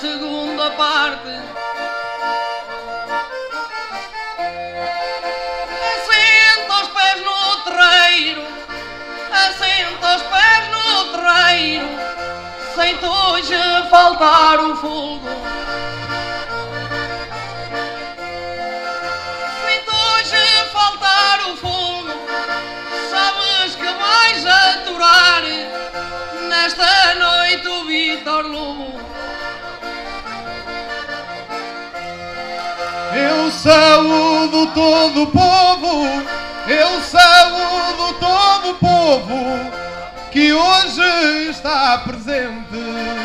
segunda parte. Assenta os pés no terreiro, assenta os pés no terreiro, sem te hoje faltar o fogo. Sem te hoje faltar o fogo, sabes que vais aturar nesta noite o Vítor Lobo. Eu saúdo todo o povo, eu saúdo todo o povo que hoje está presente.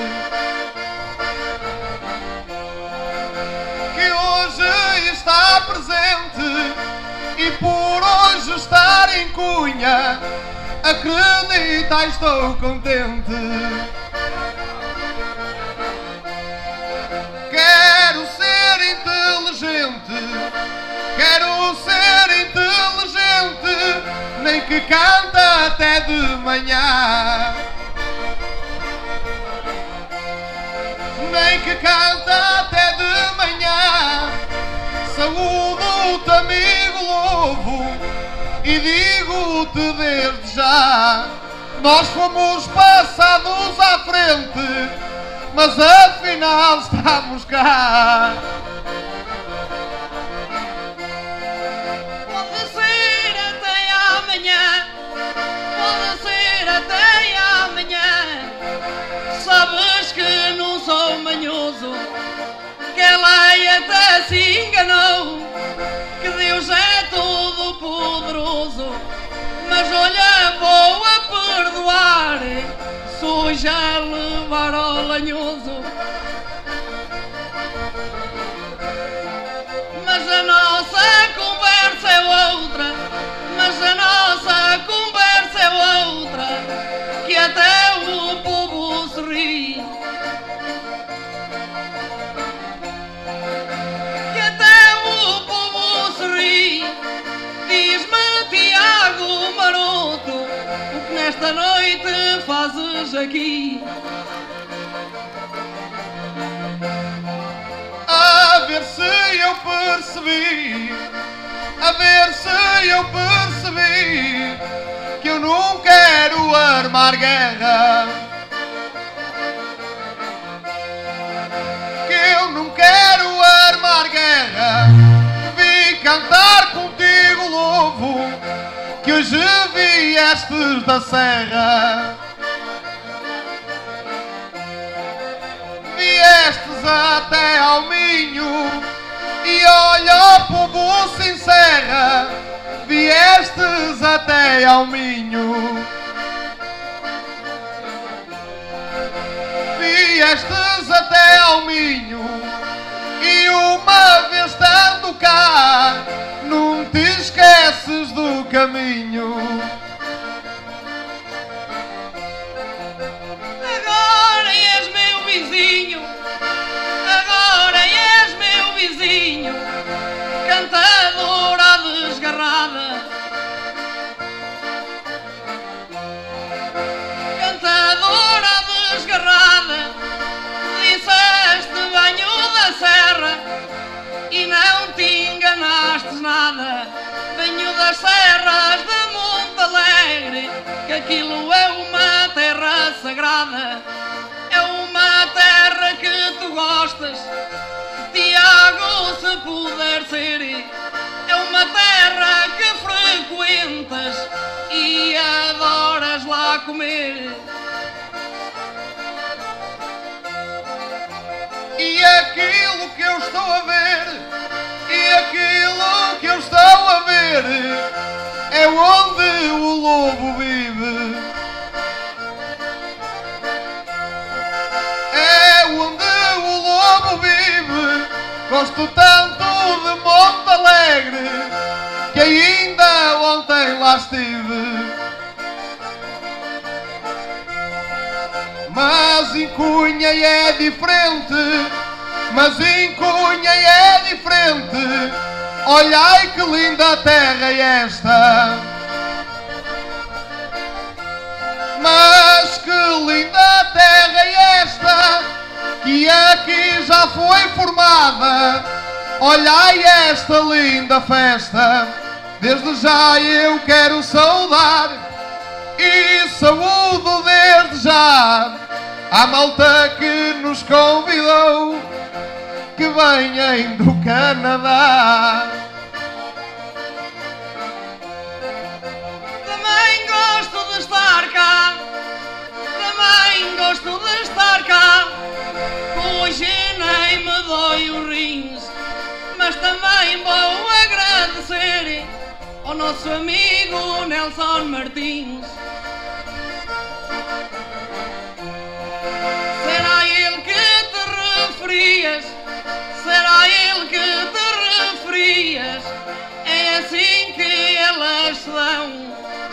Que hoje está presente e por hoje estar em Cunha, acredita, estou contente. Quero ser inteligente, quero ser inteligente, nem que canta até de manhã. Nem que canta até de manhã. Saúdo-te, amigo Lobo, e digo-te desde já: nós fomos passados à frente, mas afinal estamos cá. Pode ser até amanhã, pode ser até amanhã. Sabes que não sou manhoso, que ela até se enganou, que Deus é todo poderoso. Mas olha, vou a perdoar se hoje a levar ao lanhoso. Mas a nossa conversa é outra, mas a nossa conversa é outra, que até o povo se ri. Que até o povo se ri. Diz-me, Tiago Maroto, o que nesta noite fazes aqui? A ver se eu percebi, a ver se eu percebi que eu não quero armar guerra, que eu não quero armar guerra. Vim cantar contigo, Lobo, que hoje viestes da serra. Viestes até ao Minho e olha, o povo se encerra. Viestes até ao Minho, viestes até ao Minho, e uma vez estando cá, não te esqueces do caminho. Agora és meu vizinho, agora és meu vizinho, cantadora desgarrada, cantadora desgarrada. Disseste banho da serra e não te enganaste nada. Venho das serras de Monte Alegre, que aquilo é uma terra sagrada. É uma terra que tu gostas, Tiago, se puder ser. É uma terra que frequentas e adoras lá comer. E aquilo que eu estou a ver, e aquilo que eu estou a ver, é onde o lobo vive. É onde o lobo vive. Gosto tanto de Monte Alegre que ainda ontem lá estive. Mas em Cunha é diferente, mas em Cunha é diferente. Olhai que linda terra é esta. Mas que linda terra é esta, que aqui já foi formada. Olhai esta linda festa, desde já eu quero saudar e saúdo desde já a malta que nos convidou, que vêm do Canadá. Também gosto de estar cá, também gosto de estar cá. Hoje nem me dói os rins, mas também vou agradecer ao nosso amigo Nelson Martins. Será ele que te referias? Será ele que te referias? É assim que elas se dão.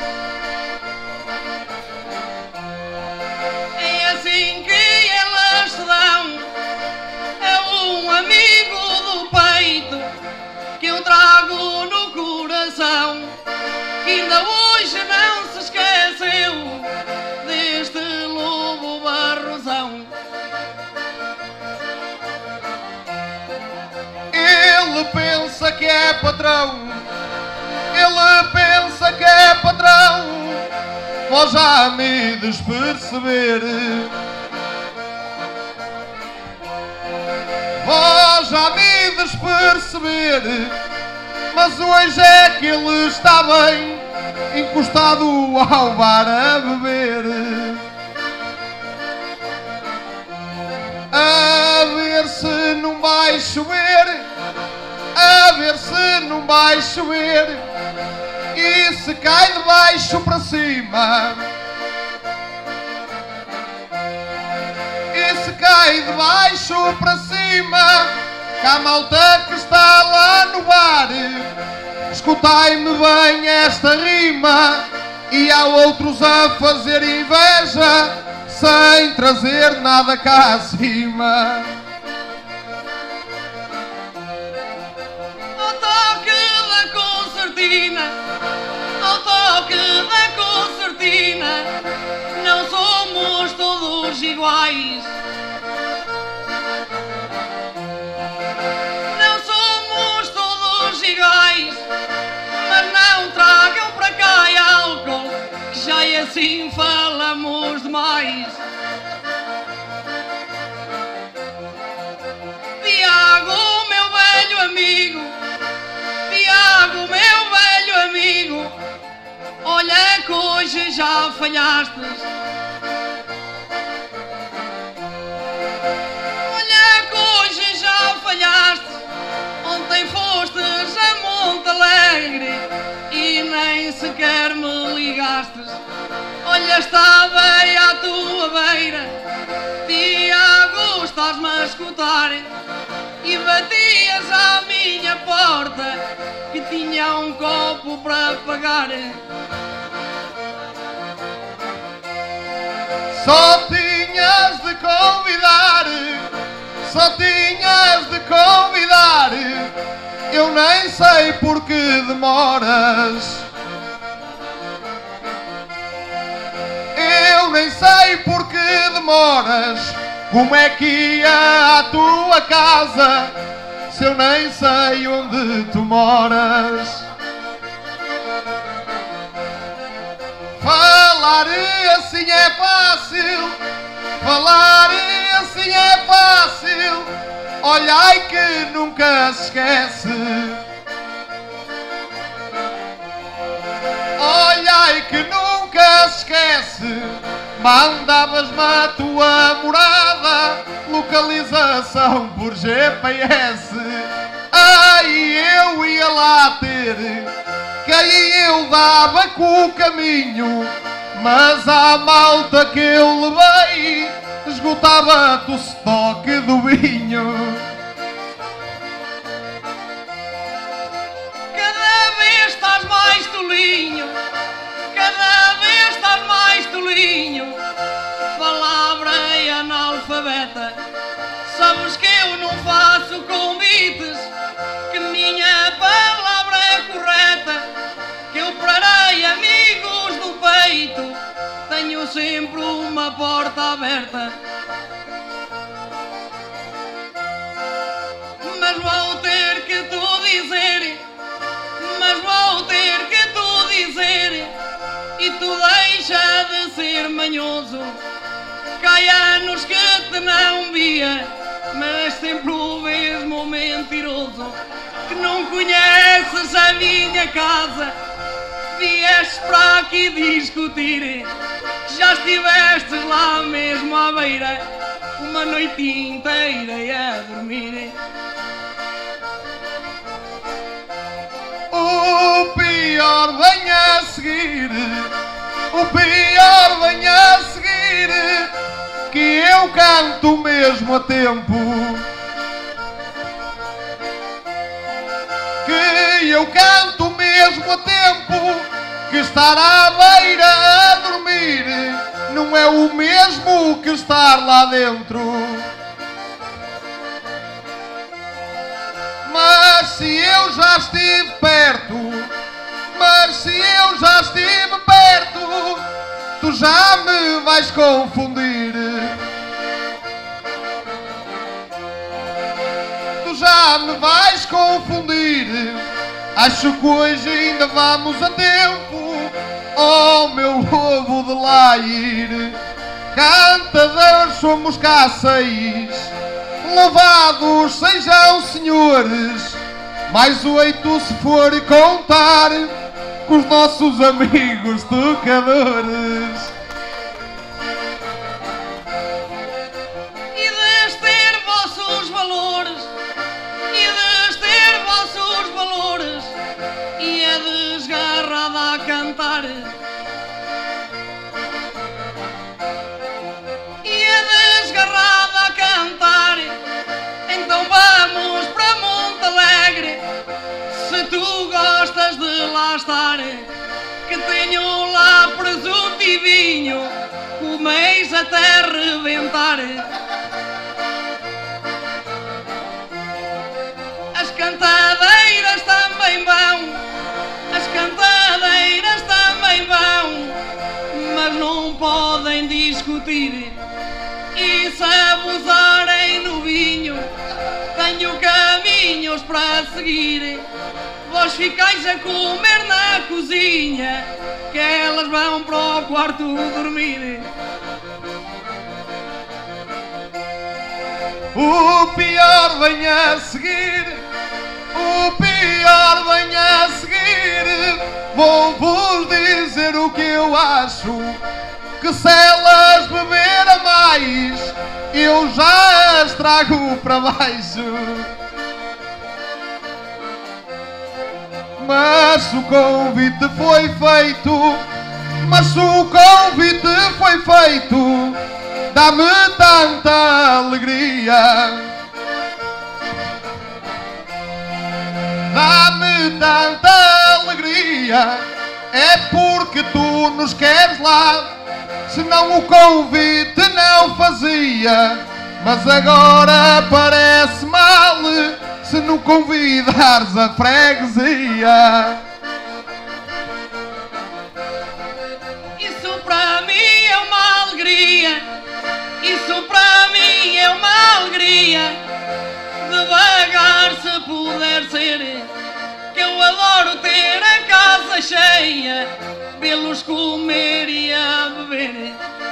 É assim que elas se dão. É um amigo do peito que eu trago no coração, que ainda hoje não se esqueceu deste lobo barrosão. Ele pensa que é patrão, ele pensa que é patrão, vós já me desperceber. Vós já me desperceber, mas hoje é que ele está bem, encostado ao bar a beber. A ver se não vai chover, a ver se não vai chover, e se cai de baixo para cima, e se cai de baixo para cima, que a malta que está lá no bar, escutai-me bem esta rima, e há outros a fazer inveja, sem trazer nada cá acima. Ao toque da concertina, ao toque da concertina, não somos todos iguais. Não somos todos iguais, mas não tragam para cá álcool, que já é assim falamos demais. Tiago, meu velho amigo, Tiago, meu velho amigo, olha que hoje já falhastes. Olha que hoje já falhaste. Ontem fostes a Monte Alegre e nem sequer me ligastes. Olha, estava aí à tua beira, Tiago, estás-me a escutar, e batias à minha porta que tinha um copo para pagar. Só tinhas de convidar, só tinhas de convidar, eu nem sei porque demoras. Eu nem sei porque demoras, como é que ia à tua casa, se eu nem sei onde tu moras. Falar assim é fácil, falar assim é fácil, olhai que nunca se esquece. Olhai que nunca se esquece, mandavas-me a tua morada, localização por GPS. Aí eu ia lá ter, que aí eu dava com o caminho, mas à malta que eu levei, esgotava-te o estoque do vinho. Cada vez estás mais tolinho, cada vez estás mais tolinho, palavra analfabeta. Sabes que eu não faço convites, que minha palavra é correta, que eu parei amigos do peito, tenho sempre uma porta aberta. mas vou ter que tu dizer, mas vou ter que tu dizer, e tu deixa de ser manhoso, que há anos que te não via, mas sempre o mesmo mentiroso, que não conheces a minha casa, vieste para aqui discutir, já estiveste lá mesmo à beira, uma noite inteira a dormir. O pior vem a seguir, o pior vem a seguir, que eu canto mesmo a tempo, que eu canto mesmo a tempo, que estar à beira a dormir não é o mesmo que estar lá dentro. Mas se eu já estive perto, mas se eu já estive perto, tu já me vais confundir. Tu já me vais confundir. Acho que hoje ainda vamos a tempo, oh meu lobo de lair. Cantadores somos cá 6, louvados sejam senhores, mais 8 se for contar com os nossos amigos tocadores. Ides ter vossos valores, ides ter vossos valores, e é desgarrada a cantar, e é desgarrada a cantar. Então vamos para Monte Alegre, se tu gostas de lá estar, que tenho lá presunto e vinho, comeis até rebentar. As cantadeiras também vão, as cantadeiras também vão, mas não podem discutir, e se abusarem no vinho, tenho caminhos para seguir. Vós ficais a comer na cozinha, que elas vão para o quarto dormir. O pior vem a seguir, o pior vem a seguir. Vou-vos dizer o que eu acho, que se elas beberem mais, eu já as trago para baixo. Mas o convite foi feito, mas o convite foi feito, dá-me tanta alegria, dá-me tanta alegria, é porque tu nos queres lá, senão o convite não fazia, mas agora parece mal se não convidares a freguesia. Isso para mim é uma alegria, isso para mim é uma alegria, devagar se puder ser, que eu adoro ter a casa cheia, vê-los comer e a beber.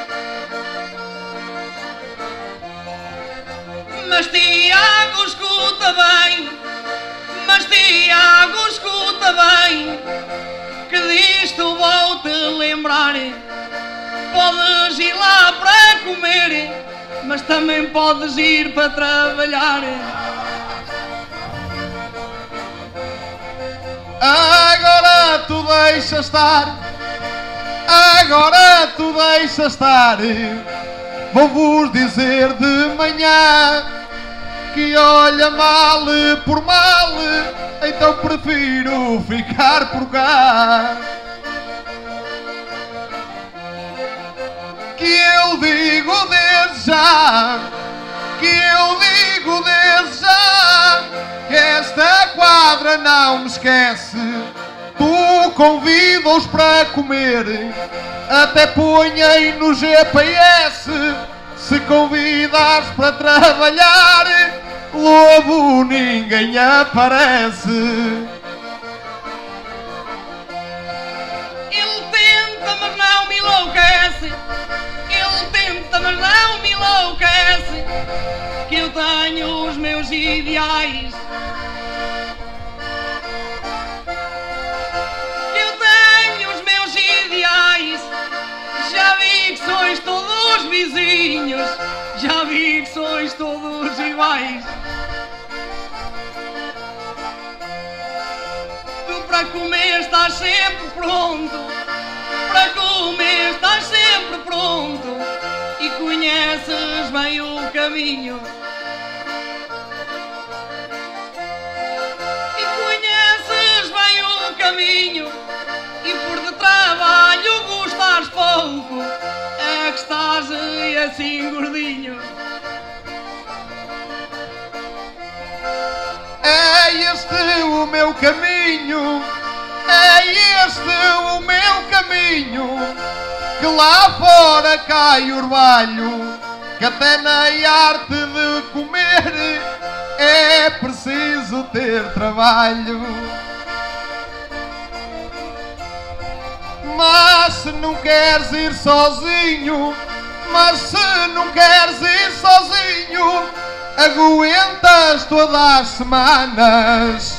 Mas Tiago, escuta bem, mas Tiago, escuta bem, que disto vou-te lembrar. Podes ir lá para comer, mas também podes ir para trabalhar. Agora tu deixa estar, agora tu deixa estar. Vou-vos dizer de manhã que olha mal por mal, então prefiro ficar por cá. Que eu digo desde já, que eu digo desde já, que esta quadra não me esquece. Tu convidas-os para comer, até ponhei no GPS. Se convidas para trabalhar, lobo ninguém aparece. Ele tenta, mas não me enlouquece. Ele tenta, mas não me enlouquece. Que eu tenho os meus ideais. Que eu tenho os meus ideais. Já vi que sois todos vizinhos. Já vi que sois todos iguais. Tu para comer estás sempre pronto. Para comer estás sempre pronto. E conheces bem o caminho. E conheces bem o caminho. E por de trabalho gostas pouco. É que estás assim gordinho. É este o meu caminho, é este o meu caminho, que lá fora cai orvalho, que até na arte de comer é preciso ter trabalho. Mas se não queres ir sozinho, mas se não queres ir sozinho, aguentas todas as semanas.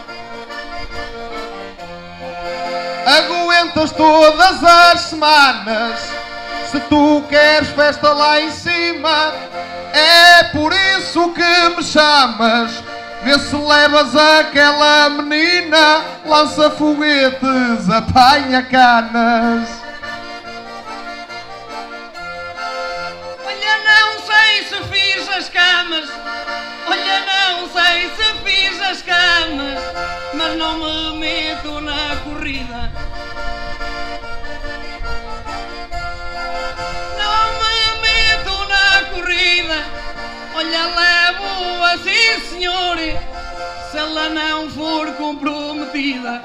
Aguentas todas as semanas. Se tu queres festa lá em cima, é por isso que me chamas. Vê se levas aquela menina, lança foguetes, apanha canas. Olha, não sei se fiz as camas. Olha, não sei se fiz as camas. Mas não me meto na corrida. Não me meto na corrida. Olha, levo assim, senhor, se ela não for comprometida.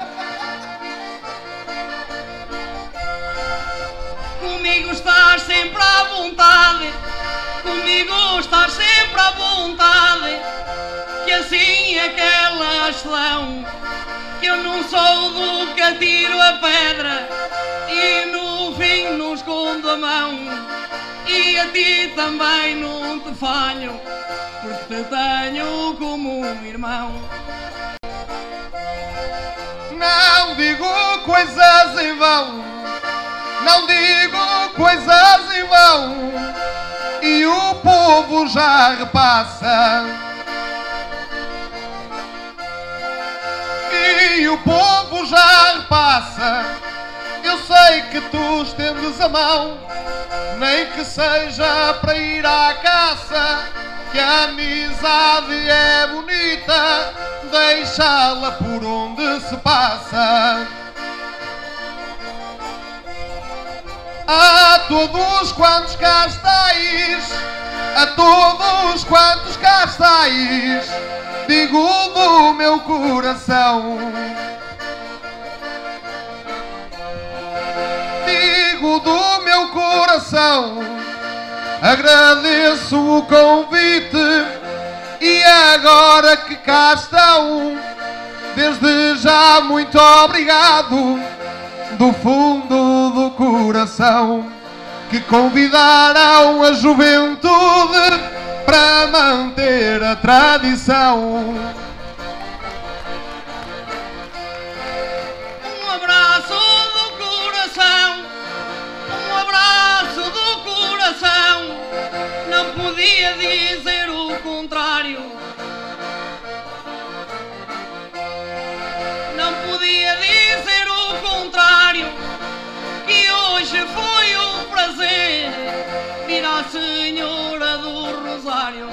Comigo estás sempre à vontade. Comigo estás sempre à vontade. Que assim é que elas são. Que eu não sou do que atiro a pedra e no fim não escondo a mão. E a ti também não te falho, porque te tenho como um irmão. Não digo coisas em vão, não digo coisas em vão, e o povo já repassa. E o povo já repassa. Eu sei que tu estendes a mão, nem que seja para ir à caça, que a amizade é bonita, deixá-la por onde se passa. A todos quantos cá estáis, a todos quantos cá estáis, digo do meu coração. Digo do meu coração, agradeço o convite e agora que cá estão, desde já muito obrigado do fundo do coração, que convidaram a juventude para manter a tradição. Um abraço do coração, um abraço do coração. Não podia dizer o contrário. Não podia dizer o contrário. Que hoje foi um prazer vir à Senhora do Rosário.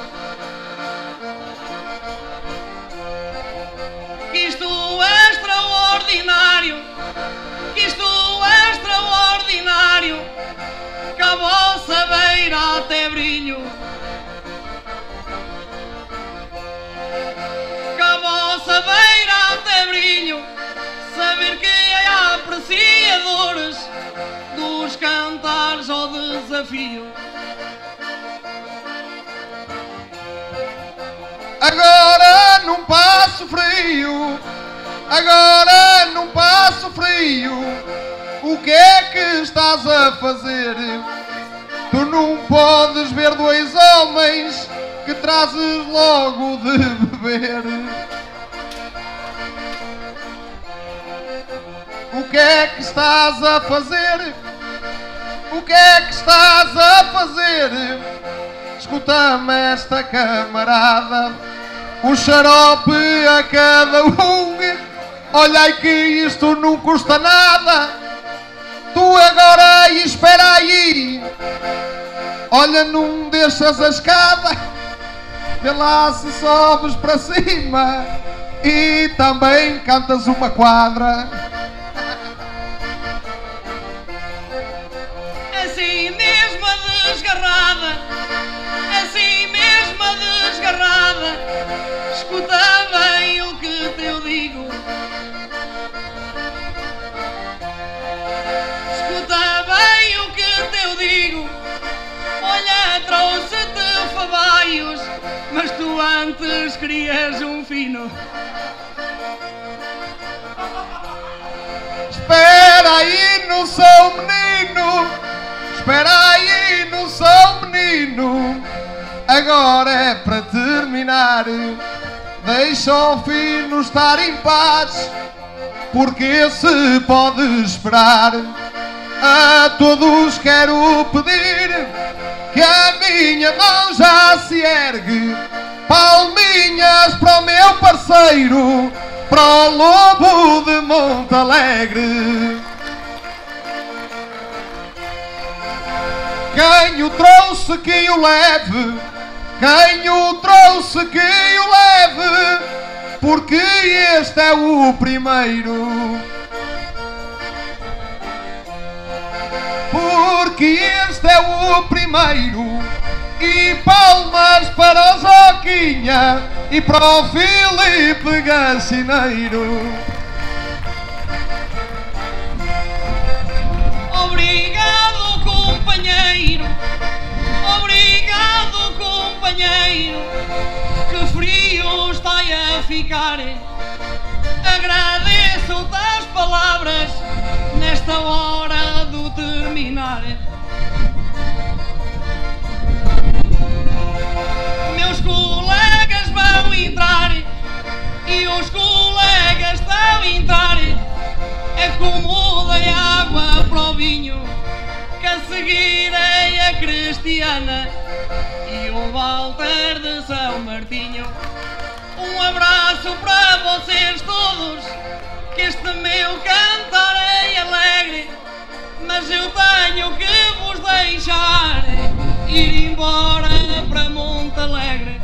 Que isto é extraordinário, que isto é extraordinário, que a vossa beira até brilho, que a vossa beira até brilho, saber que há apreciadores dos cantares ao desafio. Agora num passo frio, agora num passo frio, o que é que estás a fazer? Tu não podes ver dois homens que trazes logo de beber. O que é que estás a fazer? O que é que estás a fazer? Escuta-me esta camarada, um xarope a cada um. Olha que isto não custa nada. Tu agora espera aí. Olha, não deixas a escada, vê lá se sobes para cima e também cantas uma quadra. Assim mesmo a desgarrada, assim mesmo a desgarrada, escuta bem o que te eu digo. Escuta bem o que te eu digo. Olha, trouxe-te favaios, mas tu antes querias um fino. Espera aí, não sou menino. Espera aí, não sou menino. Agora é para terminar. Deixa o fino estar em paz, porque se pode esperar. A todos quero pedir que a minha mão já se ergue. Palminhas para o meu parceiro, para o lobo de Montalegre. Quem o trouxe que o leve, quem o trouxe que o leve, porque este é o primeiro. Porque este é o primeiro. E palmas para o Joquinha e para o Filipe Gacineiro. Obrigado, companheiro. Obrigado, companheiro. Que frio está a ficar. Agradeço-te as palavras nesta hora do terminar. Meus colegas vão entrar e os colegas estão a entrar. Acomodem água para o vinho, que a seguir é a Cristiana e o Walter de São Martinho. Um abraço para vocês todos, que este meu cantar é alegre, mas eu tenho que vos deixar ir embora para Montalegre.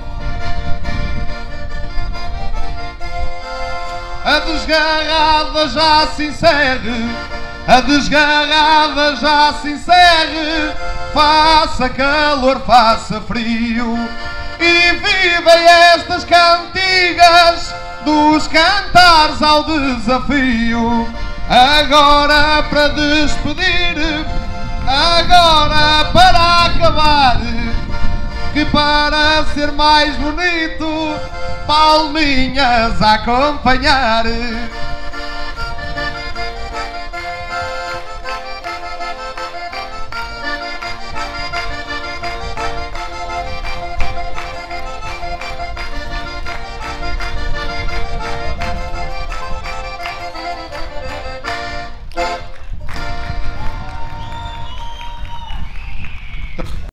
A desgarrada já se encerre, a desgarrada já se encerre. Faça calor, faça frio, e vivem estas cantigas dos cantares ao desafio. Agora para despedir, agora para acabar, que para ser mais bonito, palminhas a acompanhar.